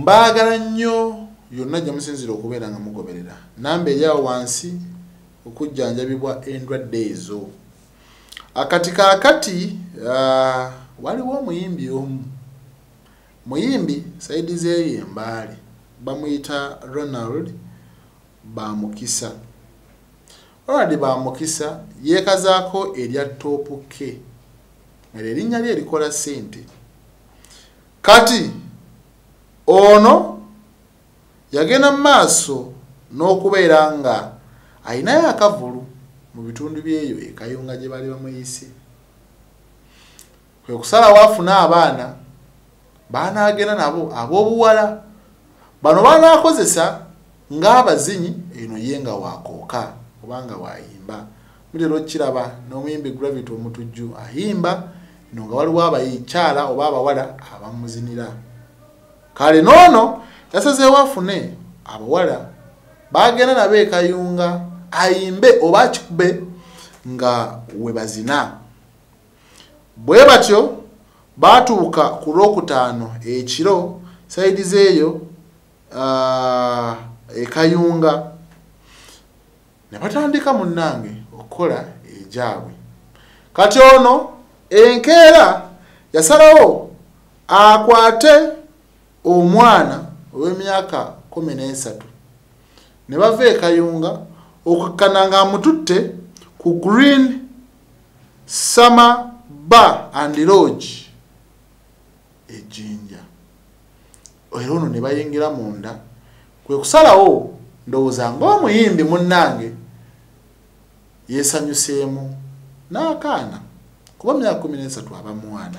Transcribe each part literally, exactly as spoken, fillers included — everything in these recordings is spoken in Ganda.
Mbagala nnyo yonna gye musinzira okubeera nga mugoberera. Namba eri awo wansi okujjanjabibwa endwadde ezo. Akati kaakati uh, waliwo omuyimbi omu. Muyimbi saidi zeeyo embaale. Bamuyita Ronald Bamukisa. Ronald Bamukisa yeekazaako erya toopu ke. Erinnya lye likola ssente. Kati ono yagenda maaso n'okubeera nga ayinayo akavulu mu bitundu byeyo e Kayunga gye bali bamuyise. Kwe kusalawo afuna abaana baanaagenda nabo ab'obuwala. Bano baanaakozesa ng'abazinyi eno ye nga wakooka obanga waayimba. Mulero kiraba n'omuyimbi Gravity omutujju ayimba eno nga waliwo abayikyala oba abawala abamuzinira. Kale noono yasazeewo afune abawala baagenda nabo e Kayunga ayimbe oba akikube nga we bazina. Bwe batyo baatuuka ku Lwokutaano ekiro saidi zeeyo uh, e Kayunga ne batandika munnange okukola ejaabwe. Kati ono enkeera yasalawo akwate omwana ow'emyaka kumi n'esatu ne bava e Kayunga okukkana nga amututte ku Green Summer Bar and Lodge e Jinja. Era ono ne bayingira munda kwe kusalawo ndowooza ng'omuyimbi munnange yeesanyuseemu n'akaana kuba myaka kumi n'esatu aba mwana.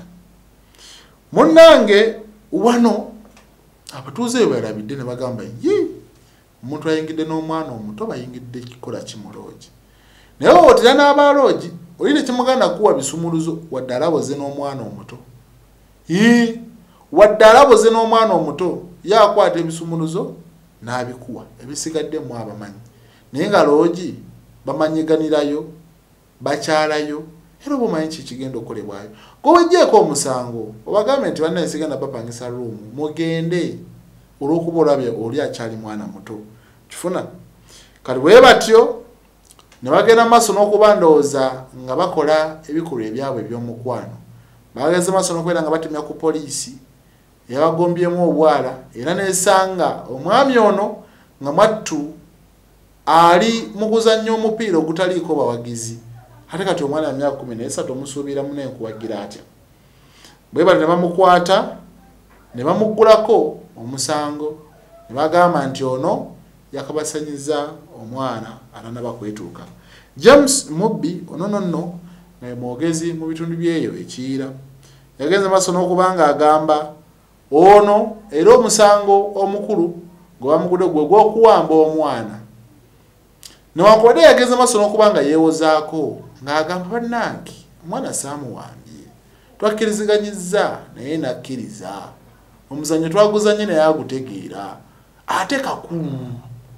Munnange wano abatuuze be balabidde ne bagamba ye omuntu ayingidde n'omwana omuto bayingidde kikola kimuloogi. Naye otera n'aba loogi oli tekimuganda kuwa bisumuluzo wadde alaboze n'omwana omuto. Ye wadde alaboze n'omwana omuto yakwata ebisumuluzo n'abikuwa ebisigadde mu abamanyi. Naye nga loogi bamanyiganirayo bakyalayo era obumanyi kikigenda okukolebwayo. Gowejjeeko omusango obagambe nti bannaye sigenda bapangisa ruumu mugende olw'okuba olabye oli akyali mwana muto kifuna. Kati bwe batyo ne bagenda maaso n'okuba ndowooza nga bakola ebikolwa ebyabwe eby'omukwano. Bageze maaso n'okubeera nga batemya ku poliisi eyabagombyemu obwala era n'esanga omwami ono nga mwattu ali mu kuzannya omupiira ogutaliiko bawagizi. Ate kati omwana wa myaka kumi n'esatu omusuubira munne nkuwagira atya. Bwe bali ne bamukwata ne bamuggulako omusango ne bagamba nti ono yakabasanyiza omwana ananaba kwetuuka. James Mubbi ono nonno nga mwogezi mu bitundu byeyo ekiira yagenze maaso n'okuba nga agamba ono era omusango omukulu gwe bamugudde gwe gw'okuwamba omwana. Newankubadde yagenze maaso n'okuba nga yeewozaako ng'agamba bannange omwana saamuwambye twakkiriziganyizza naye nakkiriza omuzannyo twaguzanye naye agutegeera ate kakumu.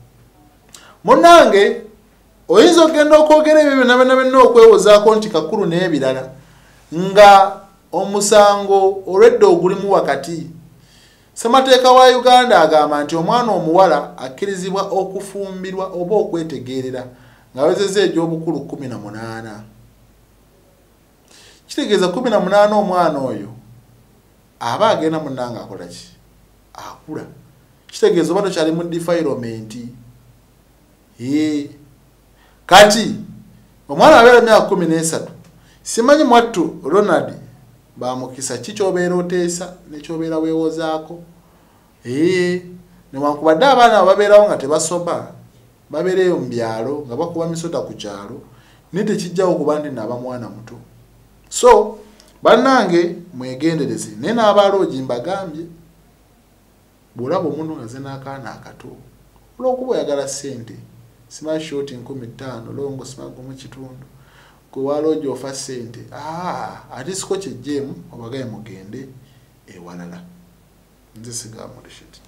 Munnange oyinza okugenda okwogera ebyo byonna byonna byonna okwewozaako nti kakulu n'ebirala nga omusango olwedde ogulimu wakati. Ssemateeka wa Uganda agamba nti omwana omuwala akkirizibwa okufumbirwa oba okwetegeerera ng'awezezza egy'obukulu kumi na munaana. Kitegeeza kumi na munaana omwana oyo aba agenda munnange akola ki? Akula. Kitegeeza oba tokyali mu defilement. Ee kati omwana abeera myaka kumi n'esatu simanyi mwattu Ronald Bamukisa ki ky'obeera oteesa ne ky'obeera weewozaako. Ee newankubadde abaana babeerawo nga tebasoba babeereyo mu byalo nga bakuba misota ku kyalo naye tekijjawo okuba nti naaba mwana muto. So bannange mwegendereze naye n'abaloogi mbagambye bw'olaba omuntu nga ze n'akaana akato olw'okuba oyagala ssente simanyi shoti nkumi ttaano longo simanyi mu kitundu gwe waloogi ofa ssente ate siko kyejjeemu obagaye mugende ewalala. Nze sigamulishiti.